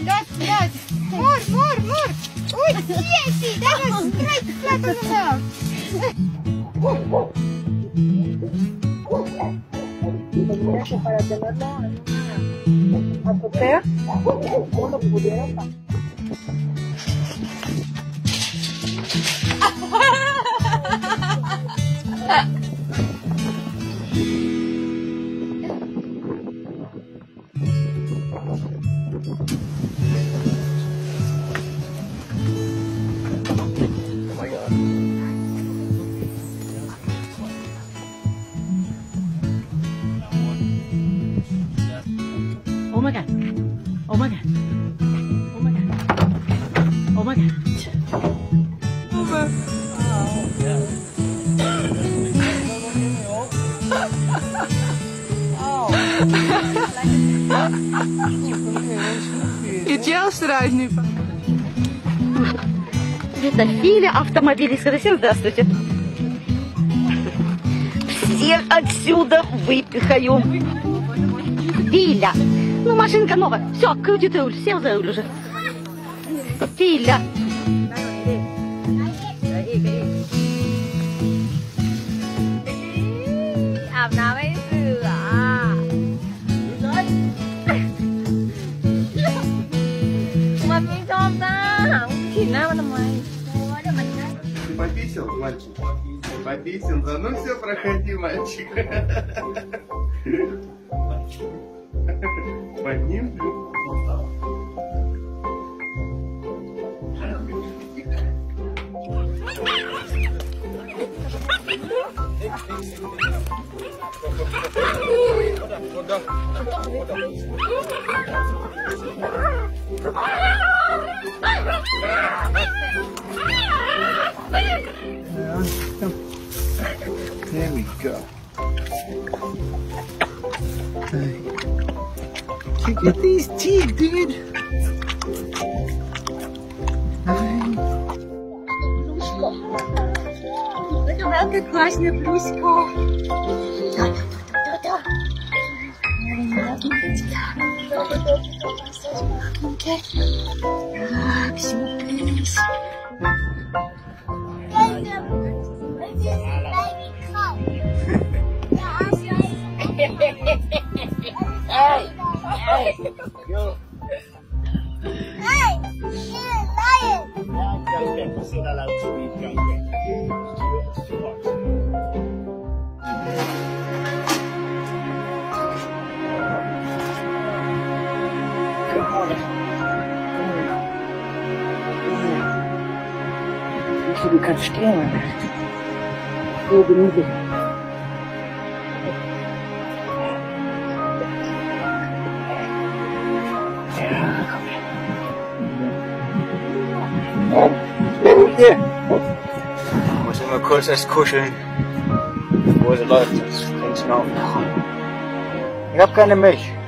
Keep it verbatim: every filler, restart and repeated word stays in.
los, los. Mor, mor, mor. Uy, sí, dale, trae tu plátano. Pues mira que para tenerlo en una azotea, uno pudiera pasar. Oh my god. Oh my god. Oh my god. Oh my god. Где устраивай? Это Филя автомобилист. Всем здравствуйте. Всех отсюда выпихаю. Филя. Ну, машинка новая. Все, крутит руль. Сел за руль уже. Филя. Ты пописал, мальчик? Пописал, да? Ну все, проходи, мальчик. Под ним? There we go. Look at these teeth, dude. Welke классная Плюська. Так, сюрприз. Hey, hey, yo. Hey, you're lying. Du kannst stehen. So gemütlich. Ja, komm her. Hier. Ich muss immer kurz erst kuscheln, bevor sie läuft. Das fängt schon auf. Ich hab keine Milch.